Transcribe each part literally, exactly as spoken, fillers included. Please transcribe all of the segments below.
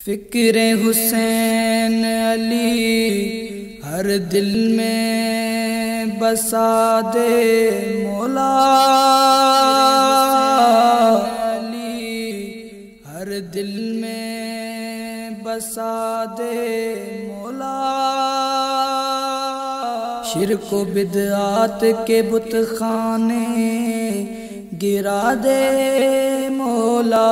فکر حسین علی ہر دل میں بسا دے مولا، علی ہر دل میں بسا دے مولا، شرک و بدعات کے بت خانے گرا دے مولا،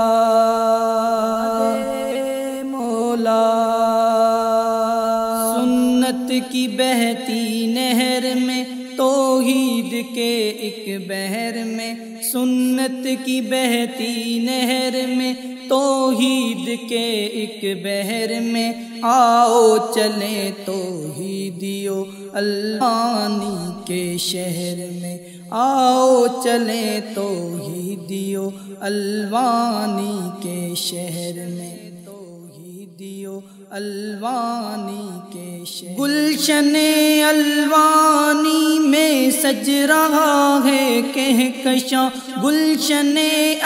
سنت کی بہتی نہر میں توحید کے ایک بحر میں، سنت کی بہتی نہر میں توحید کے ایک بحر میں، آؤ چلیں توحیدیو الوانی کے شہر میں، آؤ چلیں توحیدیو الوانی کے شہر میں، توحیدیو الوانی کے شہر۔ گلشن الوانی میں سج رہا ہے کہکشاں، گلشن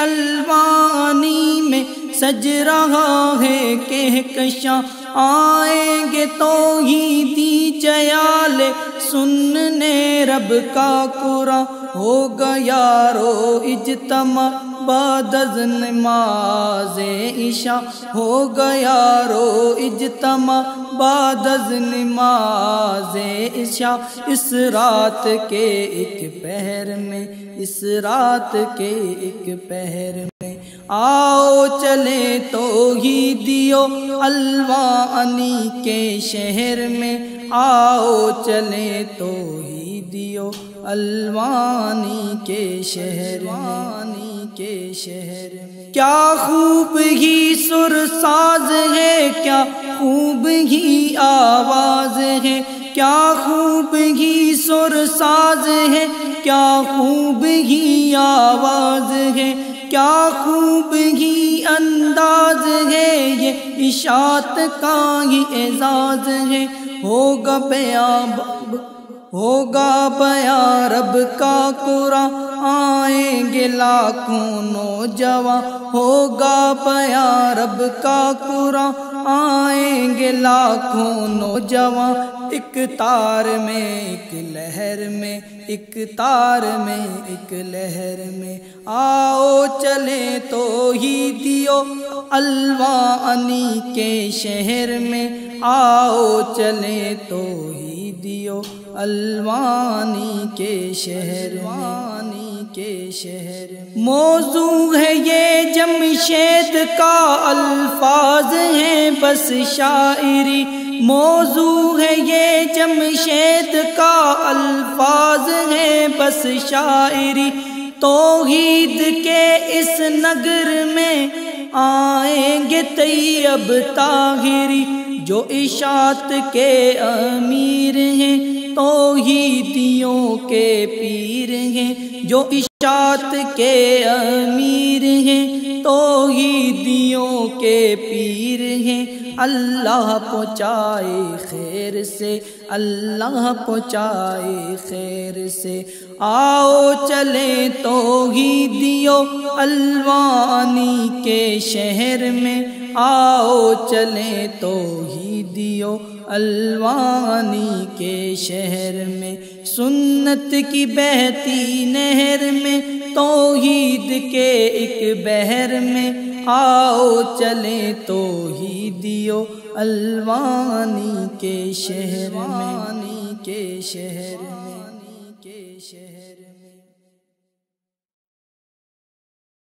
الوانی میں سج رہا ہے کہکشاں، آئیں گے توحیدی جیال سننے رب کا قرآن، ہوگا یارو اجتماع بعد از نماز عشاء، ہوگا یارو اجتماع بعد از نماز عشاء، اس رات کے ایک پہر میں، اس رات کے ایک پہر میں، آؤ چلیں توحیدیو الوانی کے شہر میں، آؤ چلیں توحیدیو الوانی کے شہر میں، کے شہر میں۔ کیا خوب ہی سر ساز ہے، کیا خوب ہی آواز ہے، کیا خوب ہی سر ساز ہے، کیا خوب ہی آواز ہے، کیا خوب ہی انداز ہے، یہ اشاعت کا ہی اعزاز ہے، ہوگا بیان ہوگا بیان رب کا قرآن، آئیں گے لاکھوں نوجوان، ہوگا بیان رب کا قرآن، آئیں گے لاکھوں نوجوان، ایک تار میں ایک لہر میں، ایک تار میں ایک لہر میں، آؤ چلیں توحیدیو الوانی کے شہر میں، آؤ چلیں توحیدیو الوانی کے شہر میں، کے شہر میں۔ موضوع ہے یہ جمشید کا، الفاظ ہیں بس شاعری، موضوع ہے یہ جمشید کا، الفاظ ہیں بس شاعری، توحید کے اس نگر میں آئیں گے طیب طاہری، جو اشاعت کے امیر ہیں توحیدیوں کے پیر ہیں، جو اشاعت کے امیر ہیں توحیدیوں کے پیر ہیں، اللہ پہنچائے خیر سے، اللہ پہنچائے خیر سے، آؤ چلیں توحیدیو الوانی کے شہر میں، آؤ چلیں توحیدیو الوانی کے شہر میں، سنت کی بہتی نہر میں توحید کے ایک بحر میں، آؤ چلیں توحیدیو الوانی کے شہر میں، کے شہر میں، کے شہر